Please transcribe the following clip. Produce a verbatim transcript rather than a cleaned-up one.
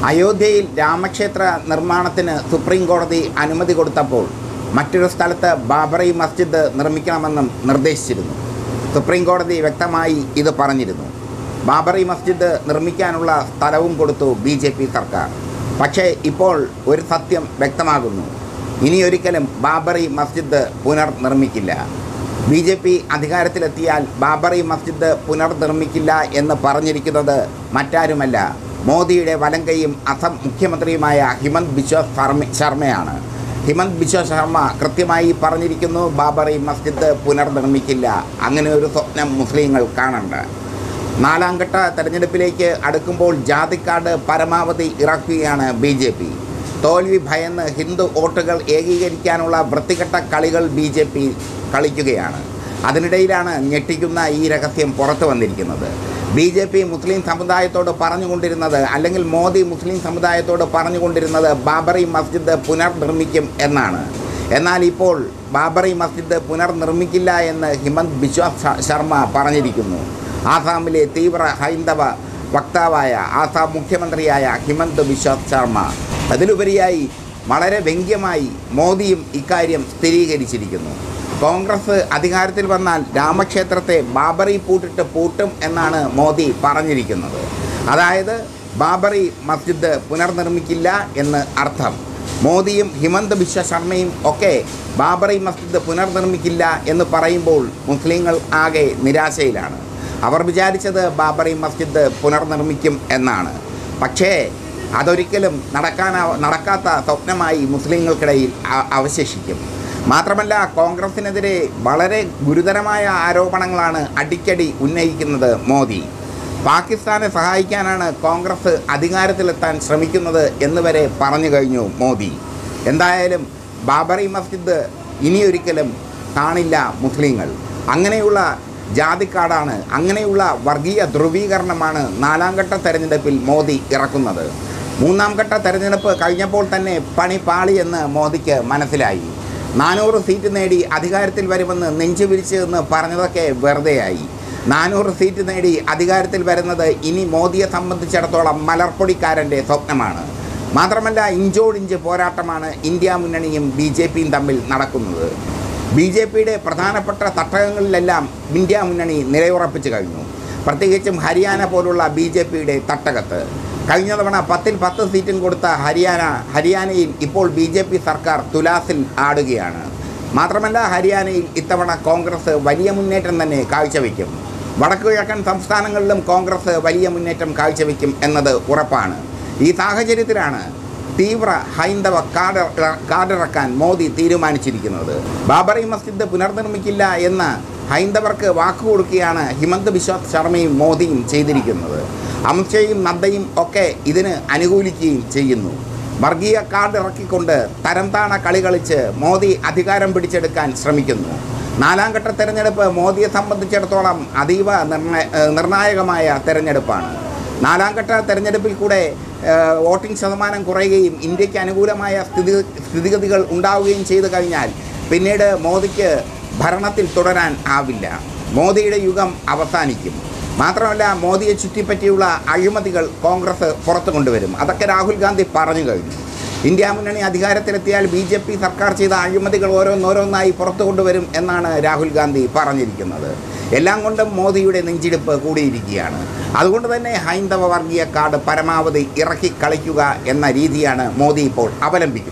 അയോധ്യയിൽ രാമക്ഷേത്ര നിർമ്മാണത്തിന് സുപ്രീം കോടതി അനുമതി കൊടുത്തപ്പോൾ മറ്റൊരു സ്ഥലത്ത് ബാബറി മസ്ജിദ് നിർമ്മിക്കണമെന്നും നിർദ്ദേശിച്ചിരുന്നു. സുപ്രീം കോടതി വ്യക്തമായി ഇത് പറഞ്ഞിരുന്നു. ബാബറി മസ്ജിദ് നിർമ്മിക്കാനുള്ള സ്ഥലവും കൊടുത്തു ബി ജെ പി സർക്കാർ. പക്ഷേ ഇപ്പോൾ ഒരു സത്യം വ്യക്തമാകുന്നു. ഇനിയൊരിക്കലും ബാബറി മസ്ജിദ് പുനർനിർമ്മിക്കില്ല. ബി ജെ പി അധികാരത്തിലെത്തിയാൽ ബാബറി മസ്ജിദ് പുനർനിർമ്മിക്കില്ല എന്ന് പറഞ്ഞിരിക്കുന്നത് മറ്റാരുമല്ല, മോദിയുടെ വലങ്കയും അസം മുഖ്യമന്ത്രിയുമായ ഹിമന്ത് ബിശ്വ ശർമ്മയാണ്. ഹിമന്ത് ബിശ്വ ശർമ്മ കൃത്യമായി പറഞ്ഞിരിക്കുന്നു, ബാബറി മസ്ജിദ് പുനർനിർമ്മിക്കില്ല. അങ്ങനെ ഒരു സ്വപ്നം മുസ്ലിങ്ങൾ കാണണ്ട. നാലാം ഘട്ട തെരഞ്ഞെടുപ്പിലേക്ക് അടുക്കുമ്പോൾ ജാതിക്കാർഡ് പരമാവധി ഇറക്കുകയാണ് ബി ജെ പി. തോൽവി ഭയന്ന് ഹിന്ദു വോട്ടുകൾ ഏകീകരിക്കാനുള്ള വൃത്തികെട്ട കളികൾ ബി ജെ പി കളിക്കുകയാണ്. അതിനിടയിലാണ് ഞെട്ടിക്കുന്ന ഈ രഹസ്യം പുറത്തു വന്നിരിക്കുന്നത്. ബി ജെ പി മുസ്ലിം സമുദായത്തോട് പറഞ്ഞുകൊണ്ടിരുന്നത്, അല്ലെങ്കിൽ മോദി മുസ്ലിം സമുദായത്തോട് പറഞ്ഞുകൊണ്ടിരുന്നത് ബാബറി മസ്ജിദ് പുനർനിർമ്മിക്കും എന്നാണ്. എന്നാൽ ഇപ്പോൾ ബാബറി മസ്ജിദ് പുനർനിർമ്മിക്കില്ല എന്ന് ഹിമന്ത് ബിശ്വ ശർമ്മ പറഞ്ഞിരിക്കുന്നു. ആസാമിലെ തീവ്ര ഹൈന്ദവ വക്താവായ ആസാം മുഖ്യമന്ത്രിയായ ഹിമന്ത് ബിശ്വ ശർമ്മ. അതിലുപരിയായി വളരെ വ്യംഗ്യമായി മോദിയും ഇക്കാര്യം സ്ഥിരീകരിച്ചിരിക്കുന്നു. കോൺഗ്രസ് അധികാരത്തിൽ വന്നാൽ രാമക്ഷേത്രത്തെ ബാബറി പൂട്ടിട്ട് പൂട്ടും എന്നാണ് മോദി പറഞ്ഞിരിക്കുന്നത്. അതായത് ബാബറി മസ്ജിദ് പുനർനിർമ്മിക്കില്ല എന്ന് അർത്ഥം. മോദിയും ഹിമന്ത് ബിശ്വ ശർമ്മയും ഒക്കെ ബാബറി മസ്ജിദ് പുനർനിർമ്മിക്കില്ല എന്ന് പറയുമ്പോൾ മുസ്ലിങ്ങൾ ആകെ നിരാശയിലാണ്. അവർ വിചാരിച്ചത് ബാബറി മസ്ജിദ് പുനർനിർമ്മിക്കും എന്നാണ്. പക്ഷേ അതൊരിക്കലും നടക്കാനാ നടക്കാത്ത സ്വപ്നമായി മുസ്ലിങ്ങൾക്കിടയിൽ അവശേഷിക്കും. മാത്രമല്ല, കോൺഗ്രസിനെതിരെ വളരെ ഗുരുതരമായ ആരോപണങ്ങളാണ് അടിക്കടി ഉന്നയിക്കുന്നത് മോദി. പാകിസ്ഥാനെ സഹായിക്കാനാണ് കോൺഗ്രസ് അധികാരത്തിലെത്താൻ ശ്രമിക്കുന്നത് എന്നുവരെ പറഞ്ഞു കഴിഞ്ഞു മോദി. എന്തായാലും ബാബറി മസ്ജിദ് ഇനിയൊരിക്കലും കാണില്ല മുസ്ലിങ്ങൾ. അങ്ങനെയുള്ള ജാതിക്കാടാണ്, അങ്ങനെയുള്ള വർഗീയ ധ്രുവീകരണമാണ് നാലാം ഘട്ട തെരഞ്ഞെടുപ്പിൽ മോദി ഇറക്കുന്നത്. മൂന്നാം ഘട്ട തെരഞ്ഞെടുപ്പ് കഴിഞ്ഞപ്പോൾ തന്നെ പണി പാളിയെന്ന് മോദിക്ക് മനസ്സിലായി. നാനൂറ് സീറ്റ് നേടി അധികാരത്തിൽ വരുമെന്ന് നെഞ്ചുവിരിച്ച് എന്ന് പറഞ്ഞതൊക്കെ വെറുതെയായി. നാനൂറ് സീറ്റ് നേടി അധികാരത്തിൽ വരുന്നത് ഇനി മോദിയെ സംബന്ധിച്ചിടത്തോളം മലർപ്പൊടിക്കാരൻ്റെ സ്വപ്നമാണ്. മാത്രമല്ല, ഇഞ്ചോടിഞ്ച് പോരാട്ടമാണ് ഇന്ത്യ മുന്നണിയും ബി ജെ പിയും തമ്മിൽ നടക്കുന്നത്. ബി ജെ പിയുടെ പ്രധാനപ്പെട്ട തട്ടകങ്ങളിലെല്ലാം ഇന്ത്യ മുന്നണി നിലയുറപ്പിച്ചു കഴിഞ്ഞു. പ്രത്യേകിച്ചും ഹരിയാന പോലുള്ള ബി ജെ പിയുടെ തട്ടകത്ത്. കഴിഞ്ഞ തവണ പത്തിൽ പത്ത് സീറ്റും കൊടുത്ത ഹരിയാന ഹരിയാനയിൽ ഇപ്പോൾ ബി ജെ പി സർക്കാർ തുലാസിൽ ആടുകയാണ്. മാത്രമല്ല, ഹരിയാനയിൽ ഇത്തവണ കോൺഗ്രസ് വലിയ മുന്നേറ്റം തന്നെ കാഴ്ചവെക്കും. വടക്കു കിഴക്കൻ സംസ്ഥാനങ്ങളിലും കോൺഗ്രസ് വലിയ മുന്നേറ്റം കാഴ്ചവെക്കും എന്നത് ഉറപ്പാണ്. ഈ സാഹചര്യത്തിലാണ് തീവ്ര ഹൈന്ദവ കാർഡ് കാർഡിറക്കാൻ മോദി തീരുമാനിച്ചിരിക്കുന്നത്. ബാബറി മസ്ജിദ് പുനർനിർമ്മിക്കില്ല എന്ന് ഹൈന്ദവർക്ക് വാക്കുകൊടുക്കുകയാണ് ഹിമന്ത് ബിശ്വ ശർമ്മയും മോദിയും ചെയ്തിരിക്കുന്നത്. അമിത്ഷയും നദ്ദയും ഒക്കെ ഇതിന് അനുകൂലിക്കുകയും ചെയ്യുന്നു. വർഗീയ കാർഡ് ഇറക്കിക്കൊണ്ട് തരംതാണ കളി കളിച്ച് മോദി അധികാരം പിടിച്ചെടുക്കാൻ ശ്രമിക്കുന്നു. നാലാം ഘട്ട തെരഞ്ഞെടുപ്പ് മോദിയെ സംബന്ധിച്ചിടത്തോളം അതീവ നിർണയ നിർണായകമായ തെരഞ്ഞെടുപ്പാണ്. നാലാം ഘട്ട തെരഞ്ഞെടുപ്പിൽ കൂടെ വോട്ടിംഗ് ശതമാനം കുറയുകയും ഇന്ത്യക്ക് അനുകൂലമായ സ്ഥിതി സ്ഥിതിഗതികൾ ഉണ്ടാവുകയും ചെയ്തു കഴിഞ്ഞാൽ പിന്നീട് മോദിക്ക് ഭരണത്തിൽ തുടരാൻ ആവില്ല. മോദിയുടെ യുഗം അവസാനിക്കും. മാത്രമല്ല, മോദിയെ ചുറ്റിപ്പറ്റിയുള്ള അഴിമതികൾ കോൺഗ്രസ് പുറത്തു കൊണ്ടുവരും. അതൊക്കെ രാഹുൽ ഗാന്ധി പറഞ്ഞു കഴിഞ്ഞു. ഇന്ത്യ മുന്നണി അധികാരത്തിലെത്തിയാൽ ബി ജെ പി സർക്കാർ ചെയ്ത അഴിമതികൾ ഓരോന്നോരോന്നായി പുറത്തു കൊണ്ടുവരും എന്നാണ് രാഹുൽ ഗാന്ധി പറഞ്ഞിരിക്കുന്നത്. എല്ലാം കൊണ്ടും മോദിയുടെ നെഞ്ചിടിപ്പ് കൂടിയിരിക്കുകയാണ്. അതുകൊണ്ട് തന്നെ ഹൈന്ദവ വർഗീയ കാർഡ് പരമാവധി ഇറക്കി കളിക്കുക എന്ന രീതിയാണ് മോദി ഇപ്പോൾ അവലംബിക്കുന്നത്.